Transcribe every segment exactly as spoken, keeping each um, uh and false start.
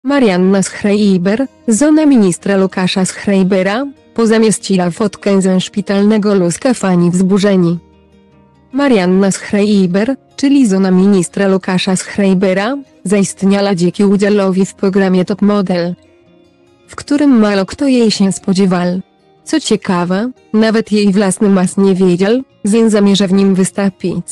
Marianna Schreiber, żona ministra Łukasza Schreibera, pozamieściła fotkę ze szpitalnego łóżka, fani wzburzeni. Marianna Schreiber, czyli żona ministra Łukasza Schreibera, zaistniała dzięki udzielowi w programie Top Model, w którym mało kto jej się spodziewał. Co ciekawe, nawet jej własny mas nie wiedział, że zamierza w nim wystąpić.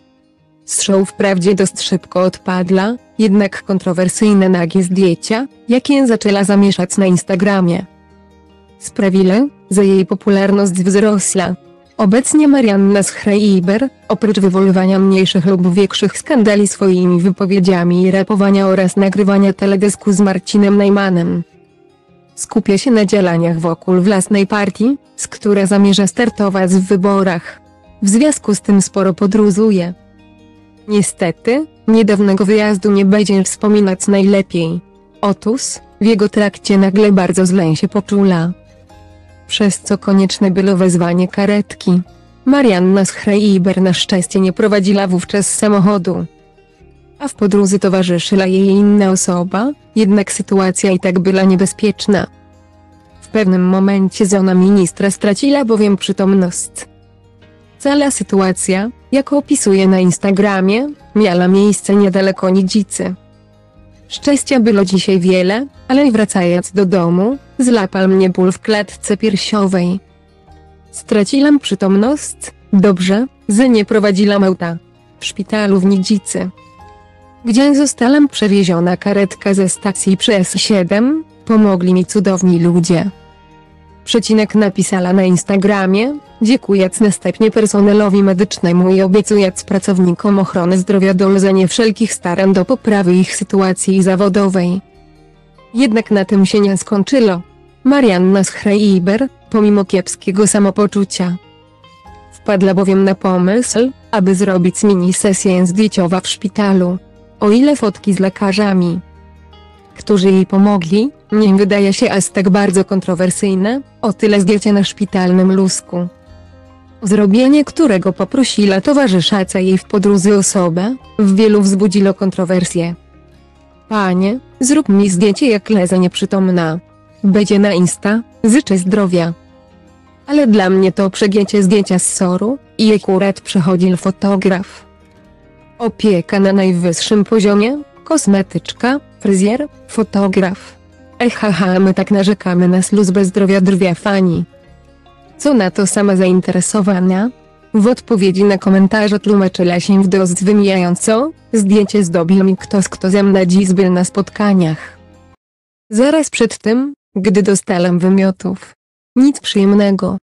Z show wprawdzie dość szybko odpadła, jednak kontrowersyjne nagie zdjęcia, jakie zaczęła zamieszać na Instagramie, sprawiły, że jej popularność wzrosła. Obecnie Marianna Schreiber, oprócz wywoływania mniejszych lub większych skandali swoimi wypowiedziami i rapowania oraz nagrywania teledysku z Marcinem Najmanem, skupia się na działaniach wokół własnej partii, z która zamierza startować w wyborach. W związku z tym sporo podróżuje. Niestety, niedawnego wyjazdu nie będzie wspominać najlepiej. Otóż, w jego trakcie nagle bardzo źle się poczula, przez co konieczne było wezwanie karetki. Marianna Schreiber na szczęście nie prowadziła wówczas samochodu, a w podróży towarzyszyła jej inna osoba, jednak sytuacja i tak była niebezpieczna. W pewnym momencie żona ministra straciła bowiem przytomność. Cała sytuacja, jak opisuje na Instagramie, miała miejsce niedaleko Nidzicy. Szczęścia było dzisiaj wiele, ale wracając do domu, złapał mnie ból w klatce piersiowej. Straciłam przytomność, dobrze, że nie prowadziłam auta. W szpitalu w Nidzicy, gdzie zostałam przewieziona karetka ze stacji przez siedem, pomogli mi cudowni ludzie. Przecinek napisała na Instagramie, dziękując następnie personelowi medycznemu i obiecując pracownikom ochrony zdrowia dołożenie wszelkich starań do poprawy ich sytuacji zawodowej. Jednak na tym się nie skończyło. Marianna Schreiber, pomimo kiepskiego samopoczucia, wpadła bowiem na pomysł, aby zrobić mini sesję zdjęciową w szpitalu. O ile fotki z lekarzami, którzy jej pomogli, nie wydaje się aż tak bardzo kontrowersyjne, o tyle zdjęcie na szpitalnym łóżku, zrobienie którego poprosiła towarzysząca jej w podróży osobę, w wielu wzbudziło kontrowersje. Panie, zrób mi zdjęcie jak leżę nieprzytomna. Będzie na Insta, życzę zdrowia. Ale dla mnie to przegięcie zdjęcia z soru, i akurat przychodził fotograf. Opieka na najwyższym poziomie, kosmetyczka, fryzjer, fotograf. Ehaha, my tak narzekamy na służbę zdrowia, drwia fani. Co na to sama zainteresowana? W odpowiedzi na komentarze tłumaczyła się wdość wymijająco, zdjęcie zdobił mi ktoś, kto ze mną dziś był na spotkaniach. Zaraz przed tym, gdy dostałam wymiotów. Nic przyjemnego.